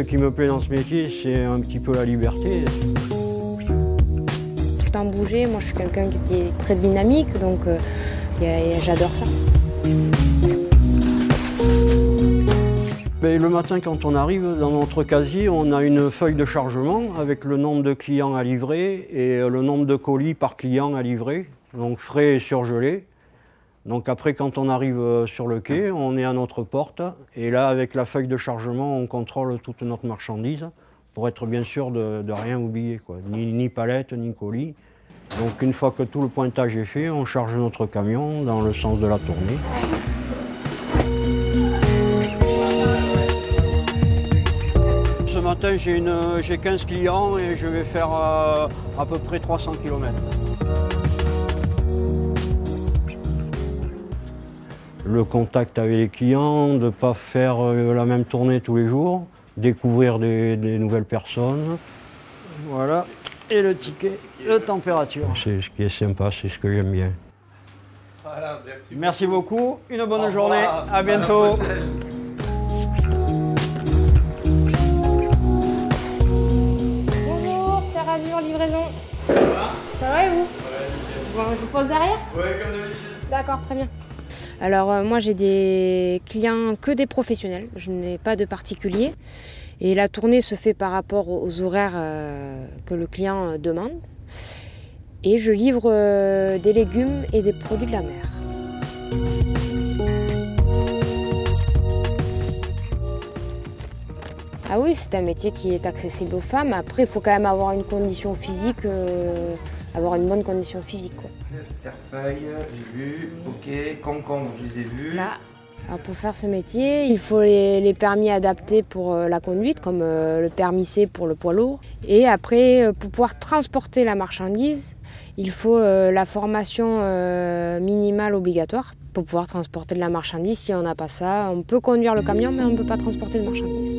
ce qui me plaît dans ce métier, c'est un petit peu la liberté. Tout le temps bouger, moi je suis quelqu'un qui est très dynamique, donc j'adore ça. Le matin, quand on arrive dans notre casier, on a une feuille de chargement avec le nombre de clients à livrer et le nombre de colis par client à livrer, donc frais et surgelés. Donc après, quand on arrive sur le quai, on est à notre porte et là, avec la feuille de chargement, on contrôle toute notre marchandise pour être bien sûr de rien oublier, quoi. Ni palette, ni colis. Donc une fois que tout le pointage est fait, on charge notre camion dans le sens de la tournée. Ce matin, j'ai 15 clients et je vais faire à peu près 300 km. Le contact avec les clients, de ne pas faire la même tournée tous les jours, découvrir des nouvelles personnes. Voilà, et le ticket de température. C'est ce qui est sympa, c'est ce que j'aime bien. Voilà, merci beaucoup, une bonne journée, à bientôt. Livraison. Ça va et vous? Bon, je vous pose derrière? Ouais, comme d'habitude. D'accord, très bien. Alors moi j'ai des clients que des professionnels, je n'ai pas de particuliers. Et la tournée se fait par rapport aux horaires que le client demande. Et je livre des légumes et des produits de la mer. Ah oui, c'est un métier qui est accessible aux femmes. Après, il faut quand même avoir une condition physique, avoir une bonne condition physique, quoi. Cerfeuil, j'ai vu. Ok, concombre, je les ai vus. Là. Alors pour faire ce métier, il faut les permis adaptés pour la conduite, comme le permis C pour le poids lourd. Et après, pour pouvoir transporter la marchandise, il faut la formation minimale obligatoire pour pouvoir transporter de la marchandise. Si on n'a pas ça, on peut conduire le camion, mais on ne peut pas transporter de marchandise.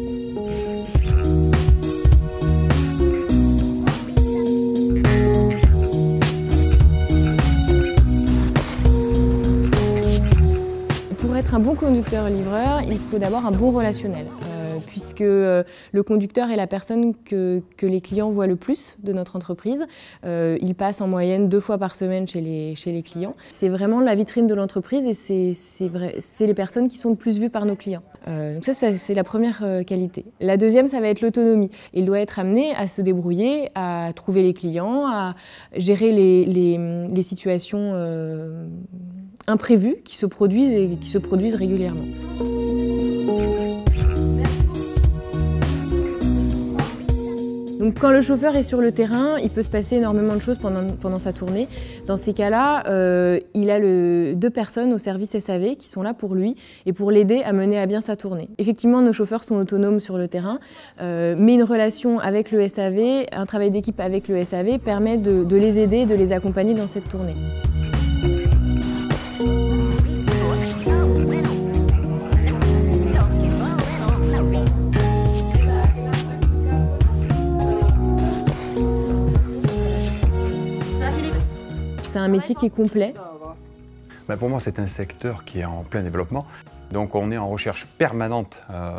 Pour être un bon conducteur-livreur, il faut d'abord un bon relationnel, puisque le conducteur est la personne que les clients voient le plus de notre entreprise. Il passe en moyenne 2 fois par semaine chez les clients. C'est vraiment la vitrine de l'entreprise et c'est les personnes qui sont le plus vues par nos clients. Donc ça c'est la première qualité. La deuxième, ça va être l'autonomie. Il doit être amené à se débrouiller, à trouver les clients, à gérer les situations imprévues qui se produisent et qui se produisent régulièrement. Donc quand le chauffeur est sur le terrain, il peut se passer énormément de choses pendant sa tournée. Dans ces cas-là, il a 2 personnes au service SAV qui sont là pour lui et pour l'aider à mener à bien sa tournée. Effectivement, nos chauffeurs sont autonomes sur le terrain, mais une relation avec le SAV, un travail d'équipe avec le SAV permet de les aider, de les accompagner dans cette tournée. C'est un métier qui est complet. Pour moi, c'est un secteur qui est en plein développement. Donc on est en recherche permanente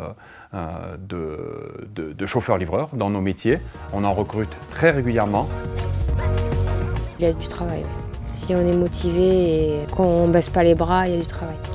de chauffeurs-livreurs dans nos métiers. On en recrute très régulièrement. Il y a du travail. Si on est motivé et qu'on ne baisse pas les bras, il y a du travail.